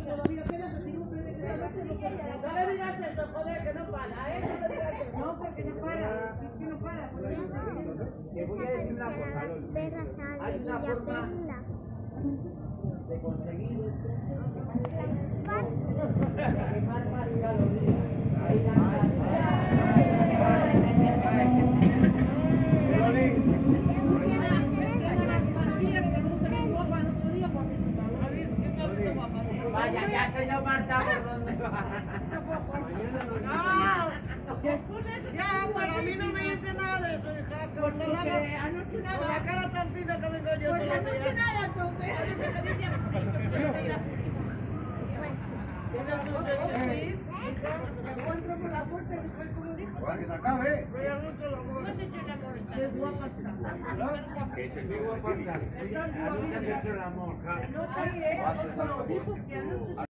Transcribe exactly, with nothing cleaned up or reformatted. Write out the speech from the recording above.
No le digas eso, joder, que no para, ¿eh? No le digas eso. No, porque no para, es que no para. Te voy a decir una cosa, Loli. Hay una forma de conseguir esto. De quemar más calorías. Ahí vaya, ya se yo Marta por dónde va. Ya, para mí no me dice nada de eso, hija. Porque anoche nada. La cara tan fina que vengo yo. Pues anoche nada, entonces. Para que se acabe. Qué guapa está. Que se me guapa está. Anoche han hecho el amor, ja. No te diré, dijo que anoche